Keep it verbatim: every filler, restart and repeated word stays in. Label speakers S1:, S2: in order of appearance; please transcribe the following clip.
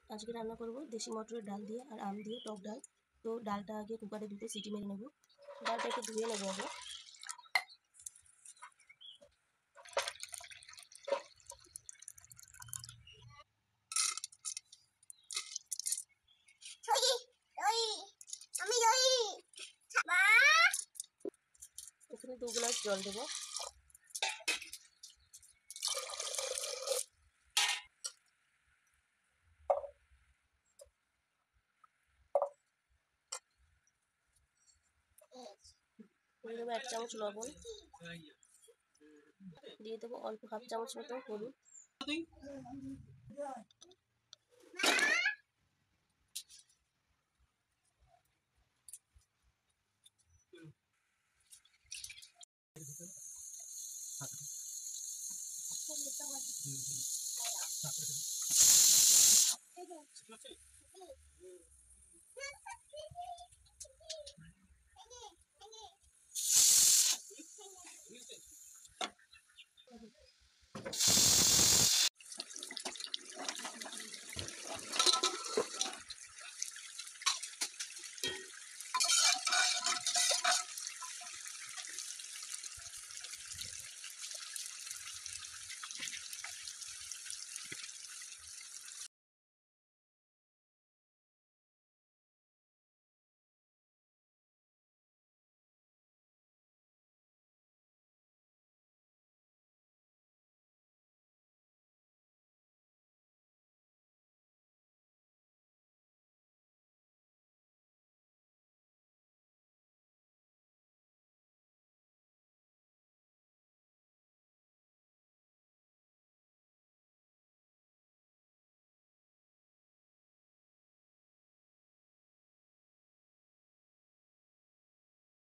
S1: আজকে রান্না করব দেশি মটরের ডাল দিয়ে আর আম দিয়ে টক ডাল। তো ডালটা আগে কুকারে দুটো সিটি মেরে নেব। ডালটা একটু ধুয়ে নেবো আগে। এখানে দু গ্লাস জল দেবো। দিয়ে দেবো এক চামচ লবণ, দিয়ে দেবো অল্প হাফ চামচ মতো হলুদ,